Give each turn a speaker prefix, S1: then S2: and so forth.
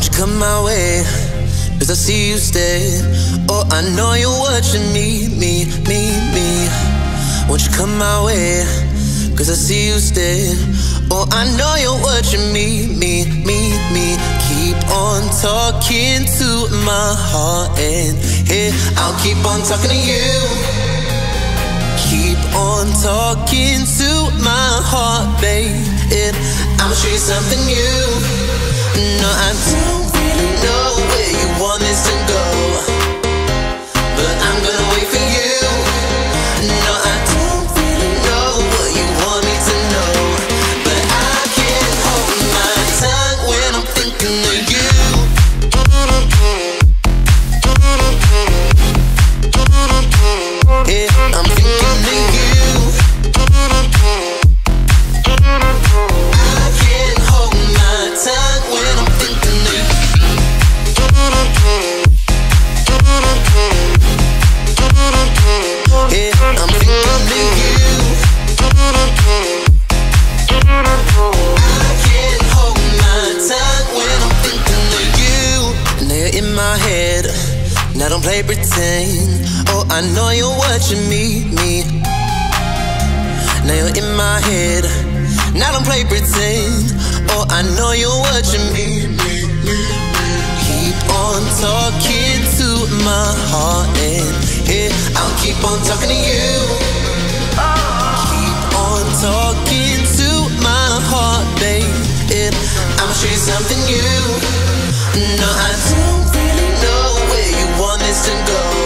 S1: Won't you come my way? Cause I see you stay. Oh, I know you're watching me. Won't you come my way? Cause I see you stay. Oh, I know you're watching me. Keep on talking to my heart, and hey, I'll keep on talking to you. Keep on talking to my heart, babe. I'ma show you something new. No, I don't really know where you want this to go, but I'm gonna wait for you. No, I don't really know what you want me to know, but I can't hold my tongue when I'm thinking of you. Yeah, I'm thinking of you. I can't hold my tongue when I'm thinking of you. Yeah, I'm thinking of you. I can't hold my tongue when I'm thinking of you. Now you're in my head, now don't play pretend. Oh, I know you're watching me. Now you're in my head, now don't play pretend. Oh, I know you're watching me. Keep on talking to my heart, and yeah, I'll keep on talking to you. Keep on talking to my heart, babe. I'ma show you something new. No, I don't really know where you want this to go,